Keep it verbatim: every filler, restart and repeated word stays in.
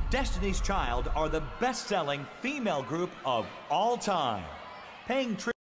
Destiny's Child are the best-selling female group of all time. Paying tribute